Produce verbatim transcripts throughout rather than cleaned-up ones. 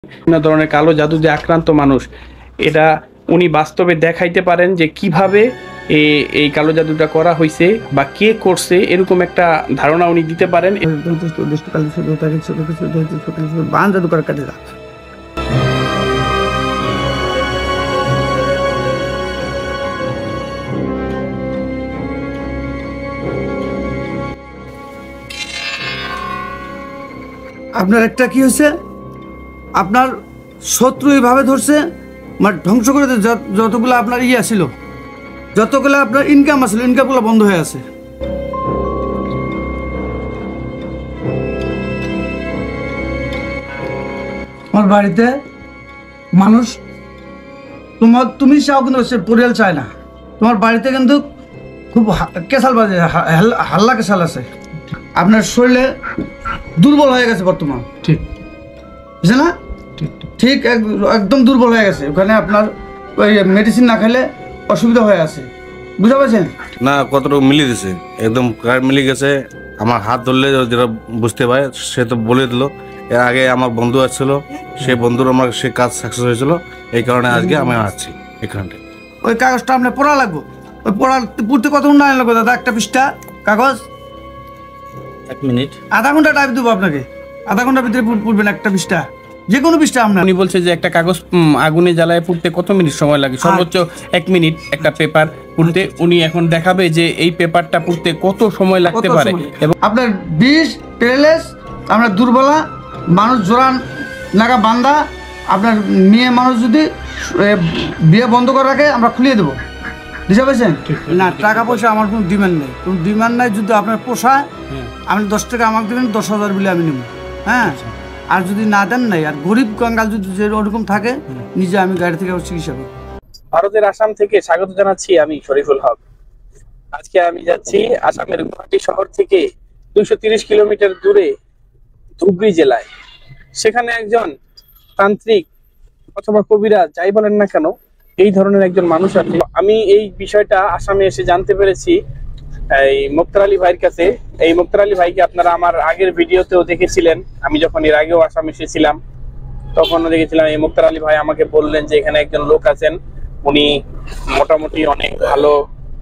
বিভিন্ন ধরনের কালো জাদুতে আক্রান্ত মানুষ, এটা উনি বাস্তবে দেখাইতে পারেন যে কিভাবে এই কালো জাদুটা করা হয়েছে বা কে করছে, এরকম একটা ধারণা উনি দিতে পারেন। আপনার একটা কি হয়েছে, আপনার শত্রু এইভাবে ধরছে, মানে ধ্বংস করে যতগুলো আপনার ইয়ে ছিল, যতগুলো আপনার ইনকাম আছিল, ইনকামগুলো বন্ধ হয়ে আছে। তোমার বাড়িতে মানুষ তোমার তুমি চাও কিন্তু সে পরিয়াল চায় না। তোমার বাড়িতে কিন্তু খুব কেসাল বাজে, হাল্লা কেসাল আছে। আপনার শরীরে দুর্বল হয়ে গেছে বর্তমান, ঠিক বুঝছে না? ঠিক একদম দুর্বল হয়ে গেছে। ওখানে আপনার ওই মেডিসিন না খেলে অসুবিধা হয়ে আছে, বুঝতে পারছেন না? কতটুকু মিলিয়ে দিছে, একদম কার্ড মিলিয়ে গেছে। আমার হাত ধরলে যেটা বুঝতে পারে সে তো বলে দিল। এর আগে আমার বন্ধু আসছিল, সেই বন্ধুর আমার সে কাজ সাকসেস হয়েছিল, এই কারণে আজকে আমি আসছি এখানটা। ওই কাগজটা আপনার পড়া লাগবো। ওই পড়া পড়তে কত উন্নয়ন লাগবে দাদা? একটা পৃষ্ঠা কাগজ এক মিনিট আধা ঘন্টা টাইম দেবো আপনাকে। আধা ঘন্টার ভিতরে পড়বেন একটা পৃষ্ঠা, যে কোনো পৃষ্ঠা। আপনার উনি বলছে যে একটা কাগজ আগুনে জ্বালায় পড়তে কত মিনিট সময় লাগে? সর্বোচ্চ এক মিনিট একটা পেপার পড়তে। উনি এখন দেখাবে যে এই পেপারটা পড়তে কত সময় লাগতে পারে। এবং আপনার বিষ পেরেলেস, আপনার দুর্বলা মানুষ, জোরান নাগা বান্দা, আপনার মেয়ে মানুষ যদি বিয়ে বন্ধ করে রাখে আমরা খুলিয়ে দেবো, বুঝতে পারছেন না? টাকা পয়সা আমার কোনো ডিমান্ড নেই, কোনো ডিমান্ড নাই। যদি আপনার পোষায় আপনি দশ টাকা আমাকে দেবেন, দশ হাজার বলে আমি নেব, হ্যাঁ। আর যদি না দেন নাই, আর গরিব কাঙ্গাল যদি যে ওরকম থাকে, নিজে আমি গাড়ি থেকে চিকিৎসা করি। ভারতের আসাম থেকে স্বাগত জানাচ্ছি, আমি শরীফুল হক। আজকে আমি যাচ্ছি আসামের গুয়াহাটি শহর থেকে দুইশো তিরিশ কিলোমিটার দূরে ধুবড়ী জেলায়। সেখানে একজন তান্ত্রিক অথবা কবিরা যাই বলেন না কেন, এই ধরনের একজন মানুষ আছে। আমি এই বিষয়টা আসামে এসে জানতে পেরেছি এই মুক্তার আলী ভাইয়ের কাছে। এই মুক্তার আলী ভাইকে আপনারা আমার আগের ভিডিওতেও দেখেছিলেন। আমি যখন এর আগেও আসাম এসেছিলাম তখনও দেখেছিলাম। এই মুক্তার আলী ভাই আমাকে বললেন যে এখানে একজন লোক আছেন, উনি মোটামুটি অনেক ভালো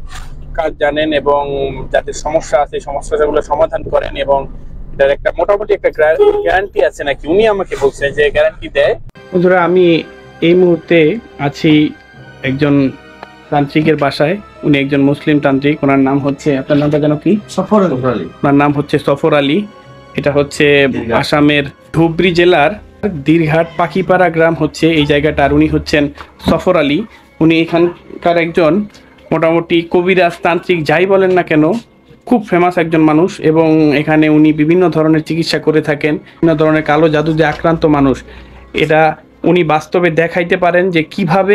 কাজ জানেন এবং যাদের সমস্যা আছে সমস্যাগুলো সমাধান করেন, এবং এটার একটা মোটামুটি একটা গ্যারান্টি আছে নাকি, উনি আমাকে বলছেন যে গ্যারান্টি দেয়। বন্ধুরা, আমি এই মুহূর্তে আছি একজন তান্ত্রিকের বাসায়। উনি একজন মুসলিম তান্ত্রিক। ওনার নাম হচ্ছে, আপনার নামটা যেন কি? সফর আলী। ওনার নাম হচ্ছে সফর আলী। এটা হচ্ছে আসামের ধুবড়ী জেলার দীরঘাট পাখিপাড়া গ্রাম হচ্ছে এই জায়গাটা। আর উনি হচ্ছেন সফর আলী। উনি এখানকার একজন মোটামুটি কবিরাজ, তান্ত্রিক যাই বলেন না কেন, খুব ফেমাস একজন মানুষ। এবং এখানে উনি বিভিন্ন ধরনের চিকিৎসা করে থাকেন। বিভিন্ন ধরনের কালো জাদুতে আক্রান্ত মানুষ, এটা উনি বাস্তবে দেখাইতে পারেন যে কিভাবে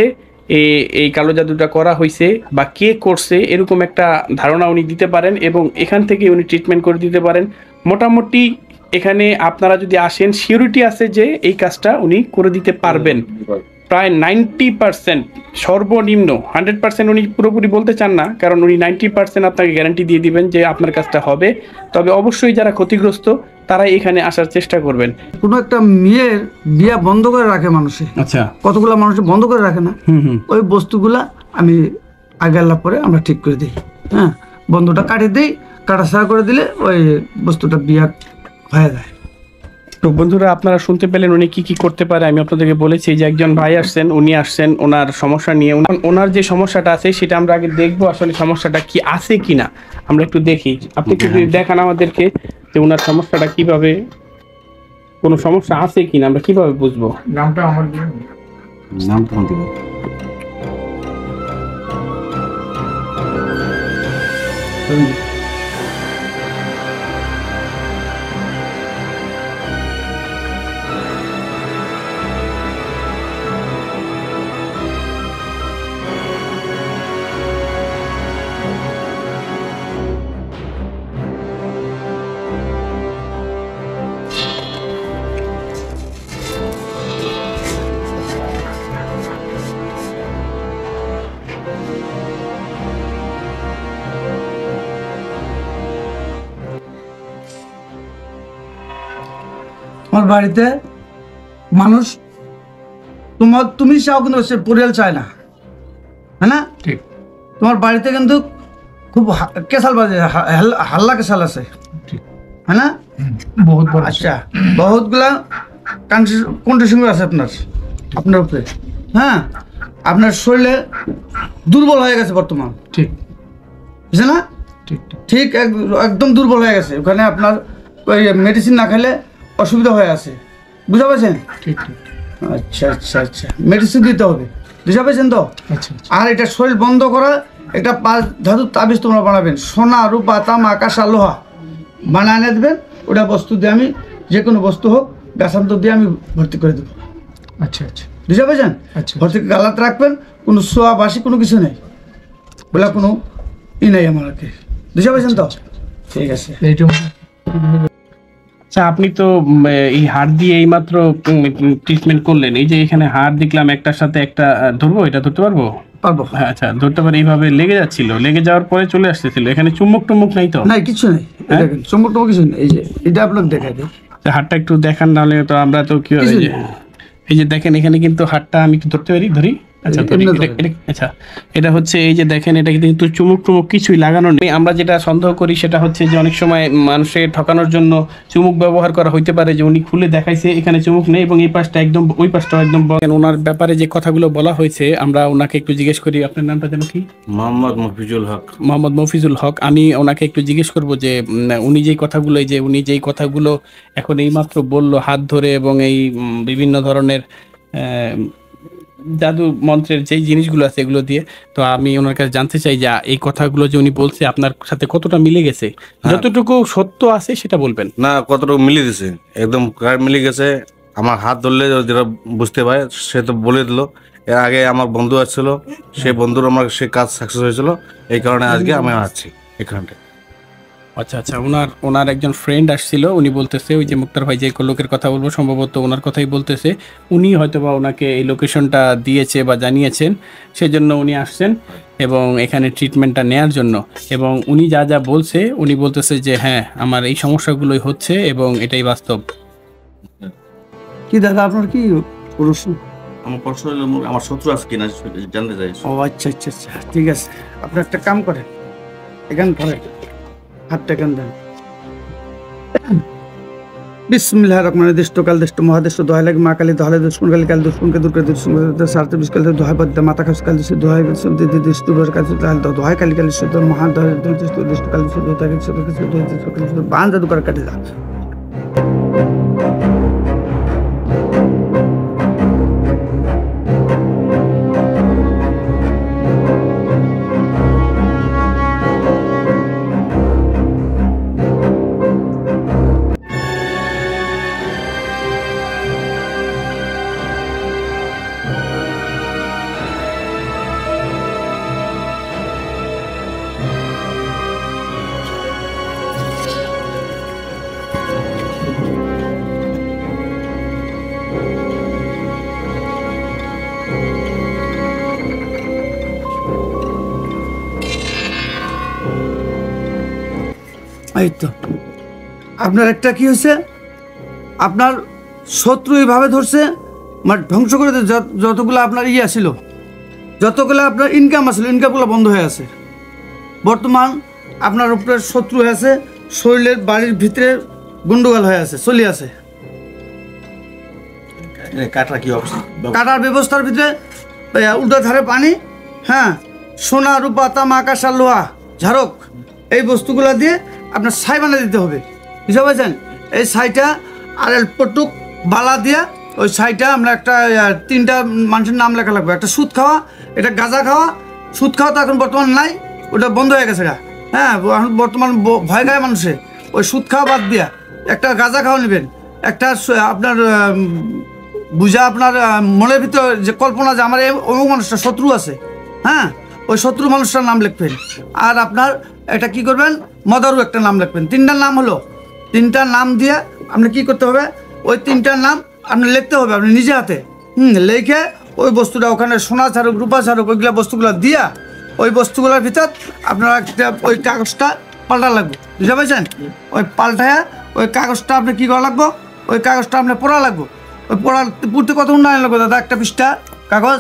এই কালো জাদুটা করা হয়েছে বা কে করছে, এরকম একটা ধারণা উনি দিতে পারেন। এবং এখান থেকে উনি ট্রিটমেন্ট করে দিতে পারেন। মোটামুটি এখানে আপনারা যদি আসেন, সিউরিটি আছে যে এই কাজটা উনি করে দিতে পারবেন। প্রায় নাইনটি পার্সেন্ট, সর্বনিম্ন হান্ড্রেড পার্সেন্ট উনি পুরোপুরি বলতে চান না, কারণ উনি নাইনটি পার্সেন্ট আপনাকে গ্যারান্টি দিয়ে দিবেন যে আপনার কাজটা হবে। তবে অবশ্যই যারা ক্ষতিগ্রস্ত তারাই এখানে আসার চেষ্টা করবেন। কোনো একটা মেয়ের বিয়ে বন্ধ করে রাখে মানুষে, আচ্ছা কতগুলো মানুষ বন্ধ করে রাখে না, ওই বস্তুগুলা আমি আগে আল্লাহ পরে আমরা ঠিক করে দিই, হ্যাঁ। বন্ধটা কাটিয়ে দিই, কাটা ছাড়া করে দিলে ওই বস্তুটা বিয়ে হয়ে যায়। তো বন্ধুরা, আপনারা শুনতে পেলেন উনি কি কি করতে পারে। আমি আপনাদেরকে বলেছি যে একজন ভাই আসছেন, উনি আসছেন ওনার সমস্যা নিয়ে। ওনার যে সমস্যাটা আছে সেটা আমরা আগে দেখবো আসলে সমস্যাটা কি আছে কিনা, আমরা একটু দেখি। আপনি একটু দেখান আমাদেরকে যে ওনার সমস্যাটা কিভাবে, কোনো সমস্যা আছে কিনা আমরা কিভাবে বুঝবো। নামটা আমার নামটা দিব। আমার বাড়িতে মানুষ তোমার তুমি চাও কিন্তু সে পরিয়াল চায় না, হ্যাঁ না? ঠিক। তোমার বাড়িতে কিন্তু খুব হা- কেসাল বাজে, হা- হাল্লা- হাল্লা কেসাল আছে, ঠিক। হ্যাঁ না? বহুত বড়। আচ্ছা, বহুতগুলা কন্ডিশন আছে আপনার আপনার উপরে, হ্যাঁ। আপনার শরীরে দুর্বল হয়ে গেছে বর্তমান, ঠিক বুঝছে না? ঠিক ঠিক ঠিক এক- একদম দুর্বল হয়ে গেছে। ওখানে আপনার ওই মেডিসিন না খেলে অসুবিধা হয়ে আছে, বুঝতে পারছেন? ঠিক ঠিক আচ্ছা আচ্ছা আচ্ছা, মেডিসিন দিতে হবে, বুঝতে পারছেন তো? আচ্ছা আচ্ছা আর এটা শরীর বন্ধ করা একটা পাঁচ ধাতুর তাবিজ তোমরা বানাবেন, সোনা রূপা তামা আকাশ আর লোহা বানায় এনে দেবেন। ওটা বস্তু দিয়ে আমি, যে কোনো বস্তু হোক, গাছান্তর দিয়ে আমি ভর্তি করে দেবো, আচ্ছা আচ্ছা বুঝতে পারছেন? আচ্ছা। ভর্তি গালাতে রাখবেন, কোনো সোয়া বাসি কোনো কিছু নেই, বলে কোনো ই নেই আমার আর কি, বুঝতে পারছেন তো? ঠিক আছে। এইটা আচ্ছা, আপনি তো উম, এই হাড় দিয়ে এইমাত্র ট্রিটমেন্ট করলেন, এই যে এখানে হাড় দেখলাম একটার সাথে একটা, আহ, ধরবো, এটা ধরতে পারবো? পারবো। হ্যাঁ, আচ্ছা, ধরতে পারি। এইভাবে লেগে যাচ্ছিল, লেগে যাওয়ার পরে চলে আসতেছিল। এখানে চুম্বক টুম্বক নাই তো? নাই, কিছু নেই, হ্যাঁ? দেখেন চুম্বক টুম্বক কিছু নেই। এই যে এটা আপনাকে দেখাই দিই, তো হাড়টা একটু দেখান, নাহলে তো আমরা তো কি হবে, কিছু এই যে নেই। এই যে দেখেন এখানে কিন্তু হাড়টা আমি কি ধরতে পারি? ধরি। আচ্ছা, এই- ধরি। এমনি এটা- ধরেন। এটা- আচ্ছা, এটা হচ্ছে এই যে দেখেন, এটা কিন্তু চুমুক টুমুক কিছুই লাগানো নেই। আমরা যেটা সন্দেহ করি সেটা হচ্ছে যে অনেক সময় মানুষের ঠকানোর জন্য চুমুক ব্যবহার করা হইতে পারে, যে উনি খুলে দেখাইছে এখানে চুমুক নেই এবং এই পাশটা একদম, ওই পাশটাও একদম বন্ধ। ওনার ব্যাপারে যে কথাগুলো বলা হয়েছে, আমরা ওনাকে একটু জিজ্ঞেস করি। আপনার নামটা যেন কি? মোহাম্মদ মফিজুল হক। মোহাম্মদ মফিজুল হক। আমি ওনাকে একটু জিজ্ঞেস করব যে উম, উনি যেই কথাগুলো, এই যে উনি যেই কথাগুলো এখন এইমাত্র বললো হাত ধরে, এবং এই উম, বিভিন্ন ধরনের আহ, জাদু মন্ত্রের যেই জিনিসগুলো আছে এগুলো দিয়ে, তো আমি ওনার কাছে জানতে চাই যে এই কথাগুলো যে উনি বলছে আপনার সাথে কতটা মিলে গেছে, যতটুকু সত্য আছে সেটা বলবেন। না, কতটুকু মিলিয়ে দিছে, একদম কার মিলে গেছে। আমার হাত ধরলে যেটা বুঝতে পারে সে তো বলে দিল। এর আগে আমার বন্ধু আসছিল, সে বন্ধুর আমার সে কাজ সাকসেস হয়েছিল, এই কারণে আজকে আমি আসছি এখানটায়। আচ্ছা আচ্ছা, ওনার ওনার একজন ফ্রেন্ড আসছিল, উনি বলতেছে ওই যে মুক্তার ভাই যে লোকের কথা বলবো, সম্ভবত ওনার কথাই বলতেছে। উনি হয়তো বা ওনাকে এই লোকেশনটা দিয়েছে বা জানিয়েছেন, সেজন্য উনি আসছেন এবং এখানে ট্রিটমেন্টটা নেয়ার জন্য। এবং উনি যা যা বলছে, উনি বলতেছে যে হ্যাঁ, আমার এই সমস্যাগুলোই হচ্ছে এবং এটাই বাস্তব। কি দাদা আপনার কি প্রশ্ন? আমার প্রশ্ন হলো, আমার শত্রু আছে কিনা জানতে চাই। ও আচ্ছা আচ্ছা আচ্ছা, ঠিক আছে। আপনি একটা কাম করেন, এখান ধরেন, হাতটা এখান দেন। বিসমিল্লাহ রহমান দেষ্ট কাল দেষ্ট মহাদেষ্ট দোহাই লাগে মা কালী দোহালে দুষ্কুন কালী কাল দুষ্কুনকে দুর্গে দুষ্কুন সারতে বিশ কালে দোহাই পদ্মা মাথা খাস কাল দিচ্ছে দোহাই শুনতে দিষ্ট কাল দোহাই কালী কালী শুদ্ধ মহা দোহাই দিষ্ট দিষ্ট কাল শুদ্ধ তাকে শুদ্ধ শুদ্ধ শুদ্ধ বান জাদু করে কাটে যা। এই তো আপনার একটা কি হয়েছে, আপনার শত্রু এইভাবে ধরছে, মানে ধ্বংস করে দিয়েছে। যত- যতগুলো আপনার ইয়ে ছিল, যতগুলো আপনার ইনকাম আছিল, ইনকামগুলো বন্ধ হয়ে আছে। বর্তমান আপনার উপরে শত্রু হয়ে আছে, শরীরের বাড়ির ভিতরে গন্ডগোল হয়ে আছে, চলে আছে। কাটা কি অবস্থা? কাটার ব্যবস্থার ভিতরে আহ, উল্টো ধারে পানি, হ্যাঁ, সোনা রূপা তামা আকাশ আর লোহা ঝাড়ক, এই বস্তুগুলো দিয়ে আপনার ছাই বানিয়ে দিতে হবে, বুঝতে পারছেন? এই ছাইটা আর পটুক বালা দিয়া, ওই ছাইটা আমরা একটা আহ, তিনটা মানুষের নাম লেখা লাগবে। একটা সুদ খাওয়া, এটা গাঁজা খাওয়া। সুদ খাওয়া তো এখন বর্তমান নাই, ওটা বন্ধ হয়ে গেছে গা। হ্যাঁ, এখন বর্তমান ব- ভয় খায় মানুষে। ওই সুদ খাওয়া বাদ দিয়া একটা গাঁজা খাওয়া নেবেন। একটা স- আপনার আহ, বুঝা আপনার আহ, মনের ভিতর যে কল্পনা যে আমার এই অমুক মানুষটা শত্রু আছে, হ্যাঁ, ওই শত্রু মানুষটার নাম লিখবেন। আর আপনার এটা কি করবেন, মদারু একটা নাম লিখবেন। তিনটার নাম হলো, তিনটা নাম দিয়ে আপনি কি করতে হবে, ওই তিনটার নাম আপনি লিখতে হবে আপনি নিজে হাতে। হুম, লিখে ওই বস্তুটা ওখানে সোনা ছাড়ুক রূপা ছাড়ুক ওইগুলো বস্তুগুলো দিয়া ওই বস্তুগুলোর ভিতর আপনার একটা ওই কাগজটা পাল্টা লাগবে, বুঝতে পারছেন? ওই পাল্টায় ওই কাগজটা আপনি কী করা লাগবো, ওই কাগজটা আপনি পড়া লাগবো। ওই পড়ার পড়তে কতক্ষণ টাইম লাগবে দাদা একটা পৃষ্ঠা কাগজ?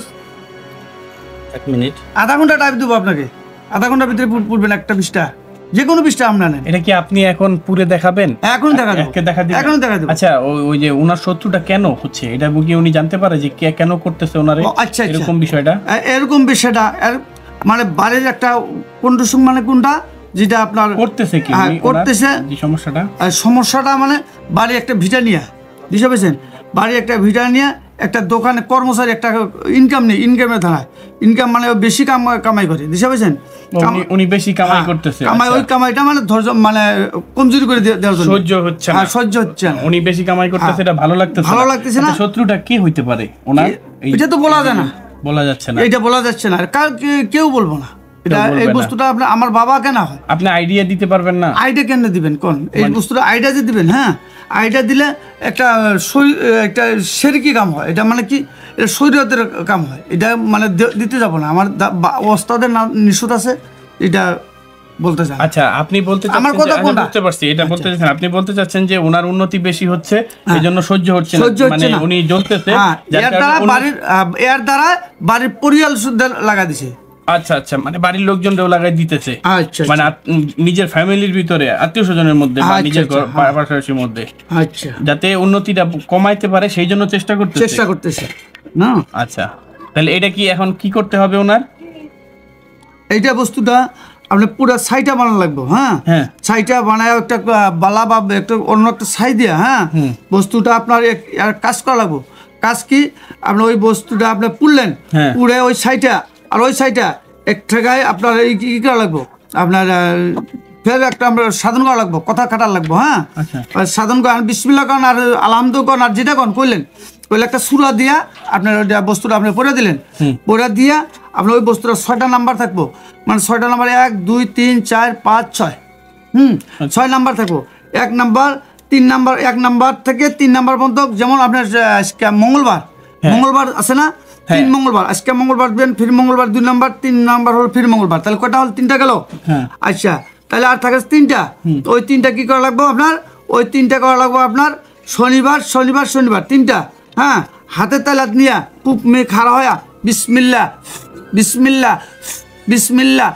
এক মিনিট। আধা ঘন্টা টাইম দেবো আপনাকে, আধা ঘন্টার ভিতরে পড়- পড়বেন একটা পৃষ্ঠা, যে কোনো পৃষ্ঠা আপনার নেন। এটা কি আপনি এখন পুরে দেখাবেন? এখন দেখা দেবো, একে দেখা দিবেন? এখন দেখা দেবো। আচ্ছা, ওই ওই যে ওনার শত্রুটা কেন হচ্ছে, এটা কি উনি জানতে পারে যে কে কেন করতেছে ওনারে ও, আচ্ছা, আচ্ছা। এরকম বিষয়টা? এ- এরকম বিষয়টা এর মানে বাড়ির একটা কন্ডিশন মানে কোনটা যেটা আপনার করতেছে কি হ্যাঁ, উনি ওনার করতেছে। যে সমস্যাটা? আর সমস্যাটা মানে বাড়ি একটা ভিটা নিয়ে, বুঝতে পেরেছেন? বাড়ি একটা ভিটা নিয়ে একটা দোকানে কর্মচারী একটা ইনকাম নেই, ইনকামের ধারায় ইনকাম মানে ও বেশি কাম কামাই করে, বুঝতে পেরেছেন? ও, উনি- উনি বেশি কামাই হ্যাঁ, করতেছে। কামাই ওই আচ্ছা। কামাইটা মানে ধৈর্য মানে কমজোরি করে দে- দেওয়ার জন্য সহ্য হচ্ছে না। হ্যাঁ, সহ্য হচ্ছে না। উনি বেশি কামাই করতেছে, হ্যাঁ। এটা ভালো লাগতেছে ভালো লাগতেছে না। আচ্ছা, শত্রুটা কি হইতে পারে ওনার? এই- এটা তো বলা যায় না, বলা যাচ্ছে না। এটা বলা যাচ্ছে না, কার কে- কেউ বলবো না এটা। বলবে এই না। বস্তুটা আপনার আমার বাবা কেন হয়, আপনি আইডিয়া দিতে পারবেন না? আইডিয়া কেন দিবেন কোন এই মানে- বস্তুটা আইডিয়া যে দিবেন, হ্যাঁ আইডিয়া দিলে একটা শরী- একটা সেরকি কাম হয়, এটা মানে কি এটা শরীয়তের কাম হয়, এটা মানে দে- দিতে যাব না। আমার দা- বা- ওস্তাদের না নিষেধ আছে, এটা বলতে চান। আচ্ছা, আপনি বলতে চাচ্ছেন আমার যে- কথা আচ্ছা, কোনটা? বুঝতে পারছি, এটা বলতে চাচ্ছেন আপনি বলতে চাচ্ছেন যে ওনার উন্নতি বেশি হচ্ছে, এই জন্য সহ্য হচ্ছে না, সহ্য হচ্ছে মানে না। উনি জ্বলতেছে, হ্যাঁ, যার এর কারণে দ্বারা উন্নতি- বাড়ির আহ, এর দ্বারা বাড়ির পরিয়াল শুদ্ধ লাগা দিছে। আচ্ছা আচ্ছা, মানে বাড়ির লোকজনরাও লাগাই দিতেছে, আচ্ছা, মানে আত- উম, নিজের ফ্যামিলির ভিতরে আত্মীয় স্বজনের মধ্যে বা আচ্ছা, নিজের আচ্ছা, ঘর- হ্যাঁ। পাশাপাশির মধ্যে, আচ্ছা, যাতে উন্নতিটা কমাইতে পারে সেই জন্য চেষ্টা করতেছে। চেষ্টা করতেছে না। আচ্ছা, তাহলে এটা কি এখন কি করতে হবে ওনার? এইটা বস্তুটা আপনি পুরো ছাইটা বানানো লাগবে, হ্যাঁ হ্যাঁ। ছাইটা বানায় একটা আহ, বালা বা একটা অন্য একটা ছাই দিয়া, হ্যাঁ বস্তুটা আপনার এক- আর কাজ করা লাগবে। কাজ কি আপনি ওই বস্তুটা আপনি পুড়লেন, হ্যাঁ। পুড়ে ওই ছাইটা আর ওই ছাইটা এক ঠেকায় আপনার এই কি কি করা লাগবে আপনার আহ, ফের একটা আমরা সাধন করা লাগবো, কথা কাটার লাগবো, হ্যাঁ আচ্ছা। আর সাধন করেন বিসমিল্লাহ করেন আর আলহামদু করেন আর যেটা করেন কইলেন, কইলে একটা সুরা দিয়া আপনার ওইটা বস্তুটা আপনি পরে দিলেন, পরে দিয়া আপনার ওই বস্তুটা ছয়টা নাম্বার থাকবো, মানে ছয়টা নাম্বার এক দুই তিন চার পাঁচ ছয়, হুম ছয় নাম্বার থাকবো। এক নাম্বার তিন নাম্বার এক নাম্বার থেকে তিন নাম্বার পর্যন্ত, যেমন আপনার আহ, আজকে মঙ্গলবার, মঙ্গলবার আছে না, তিন মঙ্গলবার, আজকে মঙ্গলবার দিবেন, ফির মঙ্গলবার দুই নাম্বার, তিন নাম্বার হলো ফির মঙ্গলবার, তাহলে কয়টা হল? তিনটা গেল। হ্যাঁ। আচ্ছা, তাহলে আর থাকে তিনটা, ওই তিনটা কি করা লাগবে আপনার? ওই তিনটা করা লাগবে আপনার শনিবার শনিবার শনিবার তিনটা, হ্যাঁ হাতে তালাত নিয়া পুপ মেয়ে খাড়া হয়া বিসমিল্লা বিসমিল্লা বিসমিল্লা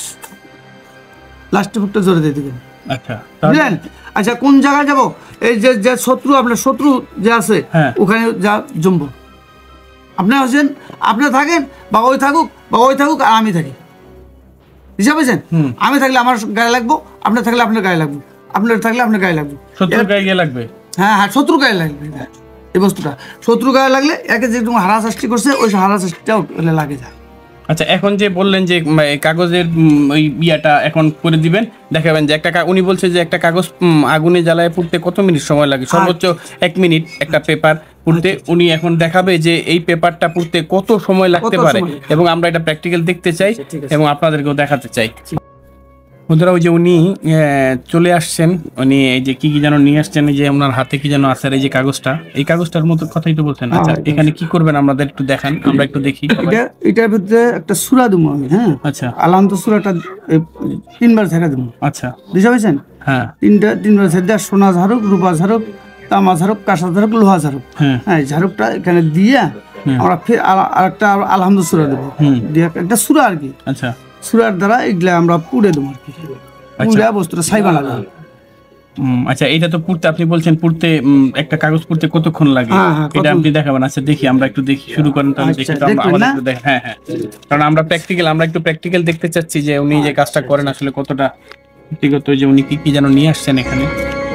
লাস্টে ফুকটা জোরে দিয়ে দেবেন, আচ্ছা, তাহলে- বুঝলেন? আচ্ছা, কোন জায়গায় যাব? এই যে যে শত্রু আপনার শত্রু যে আছে, হ্যাঁ। ওখানে যা জমবো। আপনি হচ্ছেন, আপনি থাকেন বা ওই থাকুক বা ওই থাকুক আর আমি থাকি, বুঝতে পেরেছেন? আমি থাকলে আমার গায়ে লাগবো, আপনার থাকলে আপনার গায়ে লাগবো, আপনার থাকলে আপনার গায়ে লাগবে। শত্রুর গায়ে গিয়ে লাগবে। হ্যাঁ হ্যাঁ, শত্রু গায়ে লাগবে এই বস্তুটা। শত্রু গায়ে লাগলে একে যেরকম হারা সৃষ্টি করছে ওই হারা সৃষ্টিটাও লাগে যায়। আচ্ছা, এখন যে বললেন যে উম, এই কাগজের উম, ওই ইয়াটা এখন করে দিবেন, দেখাবেন যে একটা কা- উনি বলছে যে একটা কাগজ উম, আগুনে জ্বালায় পুড়তে কত মিনিট সময় লাগে? সর্বোচ্চ এক মিনিট একটা পেপার পুড়তে। উনি এখন দেখাবে যে এই পেপারটা পুড়তে কত সময় লাগতে কত পারে, সময়? এবং আমরা এটা প্র্যাকটিক্যাল দেখতে চাই এবং আপনাদেরকেও দেখাতে চাই। বন্ধুরা, ওই যে উনি আহ, চলে আসছেন, উনি এই যে কি কি যেন নিয়ে আসছেন, এই যে ওনার হাতে কি যেন আছে, আর এই যে কাগজটা, এই কাগজটার মতো কথাই তো বলছেন। আচ্ছা, হ্যাঁ, এখানে কি করবেন আমাদের একটু দেখান, আমরা একটু দেখি। এটা এটার ভিতরে একটা সুরা দেবো আমি, হ্যাঁ আচ্ছা আলহামদ সুরাটা এই তিনবার ছেড়ে দেবো, আচ্ছা, বুঝতে পেরেছেন? হ্যাঁ তিনটা তিনবার ছেড়ে দেওয়া, সোনা ঝাড়ুক, রূপা ঝাড়ুক, তামা ঝাড়ুক, কাঁসা ঝাড়ুক, লোহা ঝাড়ুক, হ্যাঁ হ্যাঁ এই ঝাড়ুকটা এখানে দিয়ে আমরা ফের আর- আরেকটা আলহামদ সুরা দেবো, দিয়ে একটা সুরা আর কি, আচ্ছা সুরার দ্বারা এগুলা আমরা পুড়ে দেবো আর কি, পুড়ে বস্তুটা সাইবা লাগবে। উম, আচ্ছা, এটা তো পুড়তে আপনি বলছেন পুড়তে উম, একটা কাগজ পুড়তে কতক্ষণ লাগে, হ্যাঁ, হ্যাঁ, এটা কত- আপনি দেখাবেন। আচ্ছা, দেখি, আমরা একটু দেখি, শুরু করেন তাহলে, আচ্ছা, দেখি তো আমরা দেখবেন আমাদের না? একটু দেখ- হ্যাঁ হ্যাঁ, কারণ আমরা প্র্যাকটিক্যাল আমরা একটু প্র্যাকটিক্যাল দেখতে চাচ্ছি যে উনি যে কাজটা করেন আসলে কতটা ব্যক্তিগত, যে উনি কি কি যেন নিয়ে আসছেন এখানে।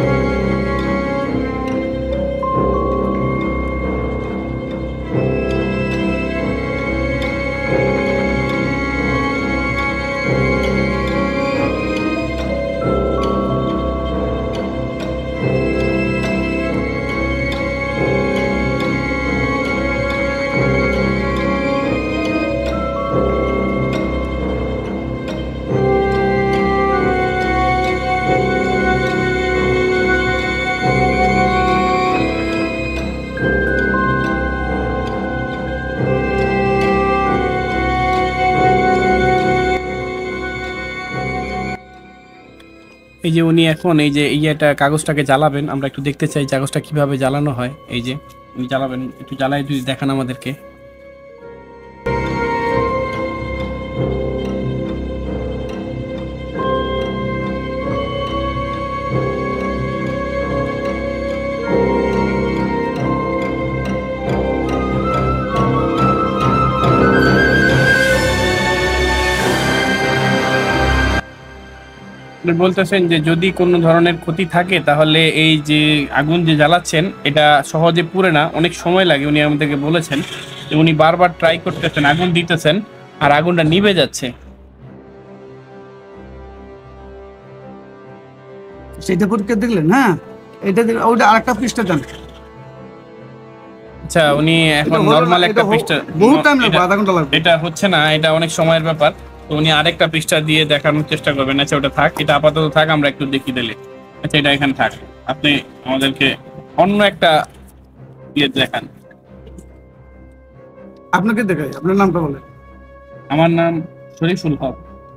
এই যে উনি এখন এই যে ইয়েটা কাগজটাকে জ্বালাবেন, আমরা একটু দেখতে চাই কাগজটা কিভাবে জ্বালানো হয়। এই যে উনি জ্বালাবেন, একটু জ্বালাই যদি দেখান আমাদেরকে। বলতেছেন যে যদি কোনো ধরনের ক্ষতি থাকে তাহলে এই যে আগুন যে জ্বালাচ্ছেন এটা সহজে পুড়ে না, অনেক সময় লাগে। উনি আমাদেরকে বলেছেন যে উনি বারবার ট্রাই করতেছেন, আগুন দিতেছেন আর আগুনটা নিভে যাচ্ছে। সেটা পরীক্ষা দেখলেন? হ্যাঁ, এটা দেখলেন, ওটা আরেকটা পৃষ্ঠা দেন। আচ্ছা, উনি এখন নরমাল একটা পৃষ্ঠা, বহুত টাইম লাগবে, আধা ঘন্টা লাগবে। এটা হচ্ছে না, এটা অনেক সময়ের ব্যাপার। তো উনি আরেকটা পৃষ্ঠা দিয়ে দেখানোর চেষ্টা করবেন। আচ্ছা, ওটা থাক, এটা আপাতত থাক, আমরা একটু দেখি দিলে। আচ্ছা, এটা এখানে থাক, আপনি আমাদেরকে অন্য একটা দিয়ে দেখান। আপনাকে দেখাই, আপনার নামটা বলেন। আমার নাম শরীফুল হক।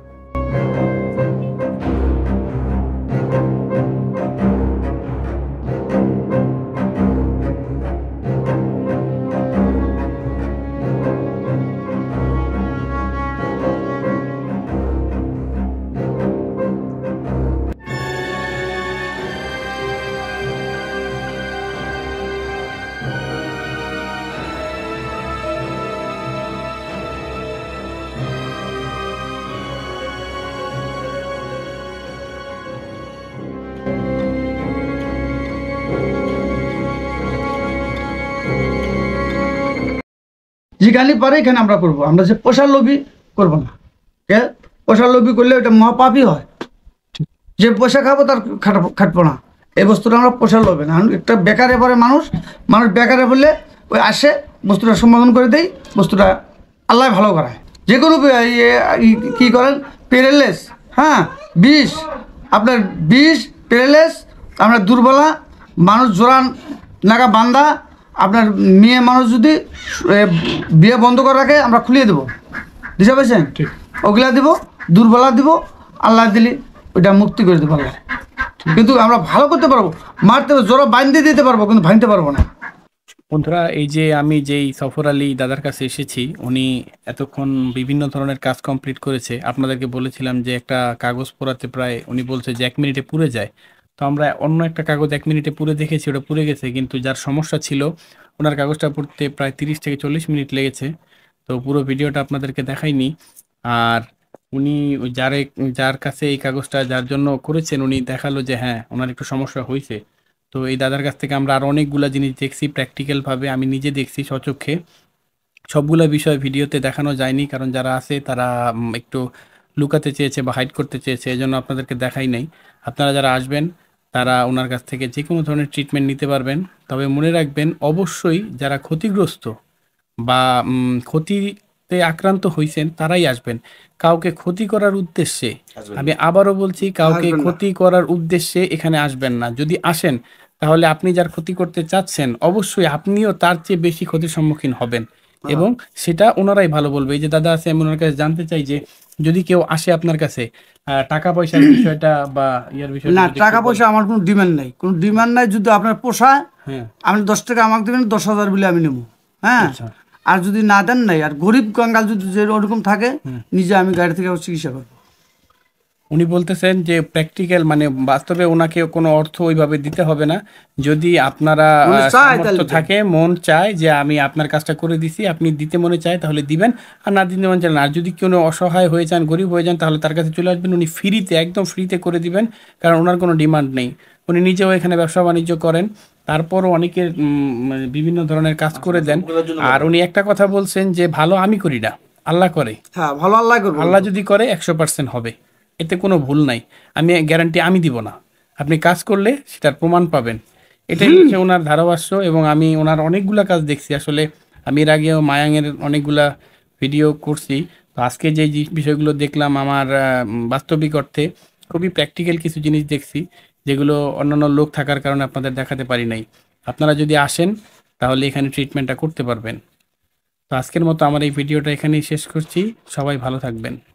যেখানে পারে এখানে আমরা করবো, আমরা যে পয়সার লোভী করবো না। কে পয়সার লোভী করলে ওটা মহাপাপই হয়। যে পয়সা খাবো তার খাটাবো, খাটবো না। এই বস্তুটা আমরা পয়সার লোভে না। একটা বেকারে পরে মানুষ মানুষ বেকারে বললে ওই আসে, বস্তুটা সমাধান করে দেয়, বস্তুটা আল্লাহ ভালো করায়। যে কোনো কী করেন, পেরেলেস, হ্যাঁ, বিষ, আপনার বিষ, পেরেলেস, আপনার দুর্বলা, মানুষ জোরান নাগা বান্দা, আপনার মেয়ে মানুষ যদি বিয়ে বন্ধ করে রাখে আমরা খুলিয়ে দেবো, বুঝতে পারছেন? ওগুলা দিব, দুর্বলা দিব, আল্লাহ দিলি ওইটা মুক্তি করে দেবো আল্লাহ। কিন্তু আমরা ভালো করতে পারবো, মারতে জোরা বাঁধতে দিতে পারবো, কিন্তু ভাঙতে পারবো না। বন্ধুরা, এই যে আমি যেই সফর আলী দাদার কাছে এসেছি, উনি এতক্ষণ বিভিন্ন ধরনের কাজ কমপ্লিট করেছে। আপনাদেরকে বলেছিলাম যে একটা কাগজ পোড়াতে প্রায় উনি বলছে যে এক মিনিটে পুড়ে যায়। তো আমরা অন্য একটা কাগজ এক মিনিটে পুড়ে দেখেছি, ওটা পুড়ে গেছে। কিন্তু যার সমস্যা ছিল ওনার কাগজটা পড়তে প্রায় তিরিশ থেকে চল্লিশ মিনিট লেগেছে। তো পুরো ভিডিওটা আপনাদেরকে দেখাইনি। আর উনি যার যার কাছে এই কাগজটা যার জন্য করেছেন, উনি দেখালো যে হ্যাঁ ওনার একটু সমস্যা হয়েছে। তো এই দাদার কাছ থেকে আমরা আরও অনেকগুলো জিনিস দেখছি প্র্যাকটিক্যালভাবে, আমি নিজে দেখছি স্বচক্ষে। সবগুলো বিষয় ভিডিওতে দেখানো যায়নি, কারণ যারা আছে তারা একটু লুকাতে চেয়েছে বা হাইড করতে চেয়েছে, এই জন্য আপনাদেরকে দেখাই নাই। আপনারা যারা আসবেন তারা ওনার কাছ থেকে যে কোনো ধরনের ট্রিটমেন্ট নিতে পারবেন। তবে মনে রাখবেন, অবশ্যই যারা ক্ষতিগ্রস্ত বা ক্ষতিতে আক্রান্ত হয়েছেন তারাই আসবেন। কাউকে ক্ষতি করার উদ্দেশ্যে, আমি আবারও বলছি, কাউকে ক্ষতি করার উদ্দেশ্যে এখানে আসবেন না। যদি আসেন তাহলে আপনি যার ক্ষতি করতে চাচ্ছেন অবশ্যই আপনিও তার চেয়ে বেশি ক্ষতির সম্মুখীন হবেন, এবং সেটা ওনারাই ভালো বলবে। এই যে দাদা আছে, আমি ওনার কাছে জানতে চাই যে যদি কেউ আসে আপনার কাছে টাকা পয়সার বিষয়টা বা ইয়ার বিষয়টা। না, টাকা পয়সা আমার কোনো ডিমান্ড নাই, কোনো ডিমান্ড নাই। যদি আপনার পোষায়, হ্যাঁ, আপনি দশ টাকা আমাকে দেবেন, দশ হাজার বলে আমি নেবো, হ্যাঁ। আর যদি না দেন নাই, আর গরিব কঙ্গাল যদি যে ওরকম থাকে, নিজে আমি গাড়ি থেকে চিকিৎসা করবো। উনি বলতেছেন যে প্র্যাকটিক্যাল মানে বাস্তবে ওনাকে কোনো অর্থ ওইভাবে দিতে হবে না। যদি আপনারা সামর্থ্য থাকে, মন চায় যে আমি আপনার কাজটা করে দিছি, আপনি দিতে মনে চায় তাহলে দিবেন, আর না দিতে মনে চায় না। আর যদি কোনো অসহায় হয়ে যান, গরিব হয়ে যান, তাহলে তার কাছে চলে আসবেন, উনি ফ্রিতে, একদম ফ্রিতে করে দিবেন, কারণ ওনার কোনো ডিমান্ড নেই। উনি নিজেও এখানে ব্যবসা বাণিজ্য করেন, তারপরও অনেকের বিভিন্ন ধরনের কাজ করে দেন। আর উনি একটা কথা বলছেন যে ভালো আমি করি না, আল্লাহ করে। হ্যাঁ, ভালো আল্লাহ করবে। আল্লাহ যদি করে একশো পার্সেন্ট হবে, এতে কোনো ভুল নাই। আমি গ্যারান্টি আমি দিব না, আপনি কাজ করলে সেটার প্রমাণ পাবেন। এটাই হচ্ছে ওনার ধারাভাষ্য। এবং আমি ওনার অনেকগুলা কাজ দেখছি। আসলে আমি এর আগেও মায়াংয়ের অনেকগুলা ভিডিও করছি। তো আজকে যে বিষয়গুলো দেখলাম, আমার বাস্তবিক অর্থে খুবই প্র্যাকটিক্যাল কিছু জিনিস দেখছি, যেগুলো অন্যান্য লোক থাকার কারণে আপনাদের দেখাতে পারি নাই। আপনারা যদি আসেন তাহলে এখানে ট্রিটমেন্টটা করতে পারবেন। তো আজকের মতো আমার এই ভিডিওটা এখানেই শেষ করছি। সবাই ভালো থাকবেন।